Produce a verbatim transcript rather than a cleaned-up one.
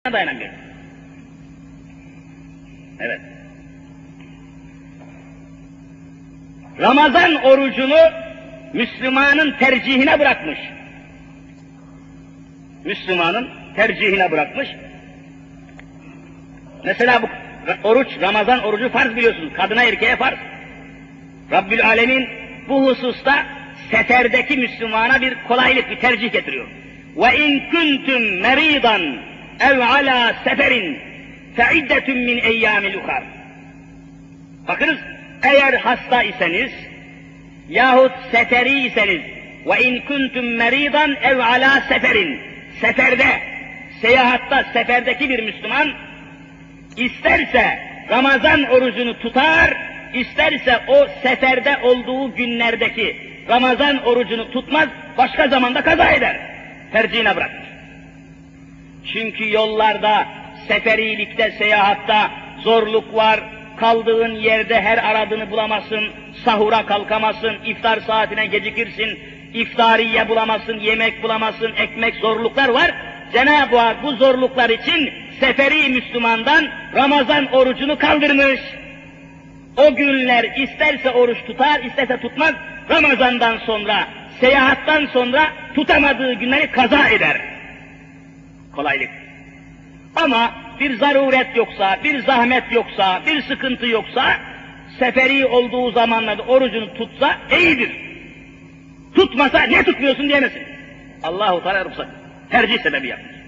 dayanamıyor. Evet. Ramazan orucunu Müslümanın tercihine bırakmış. Müslümanın tercihine bırakmış. Mesela bu oruç, Ramazan orucu farz biliyorsunuz. Kadına erkeğe farz. Rabbül Alemin bu hususta seferdeki Müslümana bir kolaylık, bir tercih getiriyor. وَاِنْ كُنْتُمْ مَر۪يضًا اَوْ عَلَى سَفَرٍ فَعِدَّةٌ مِنْ اَيَّامِ الْاُخَرِ. Bakınız, eğer hasta iseniz yahut seferi iseniz وَاِنْ كُنْتُمْ مَر۪يضًا اَوْ عَلَى سَفَرٍ seferde, seyahatta, seferdeki bir Müslüman isterse Ramazan orucunu tutar, isterse o seferde olduğu günlerdeki Ramazan orucunu tutmaz, başka zamanda kaza eder. Tercihine bırakır. Çünkü yollarda, seferilikte, seyahatta zorluk var, kaldığın yerde her aradığını bulamazsın, sahura kalkamazsın, iftar saatine gecikirsin, iftariye bulamazsın, yemek bulamazsın, ekmek, zorluklar var. Cenab-ı Hak bu zorluklar için seferi Müslümandan Ramazan orucunu kaldırmış. O günler isterse oruç tutar, isterse tutmaz, Ramazan'dan sonra, seyahattan sonra tutamadığı günleri kaza eder. Kolaylık. Ama bir zaruret yoksa, bir zahmet yoksa, bir sıkıntı yoksa, seferi olduğu zamanlarda orucunu tutsa iyidir. Tutmasa ne tutmuyorsun diyemesin. Allah-u Teala ruhsat, tercih sebebi yapmış.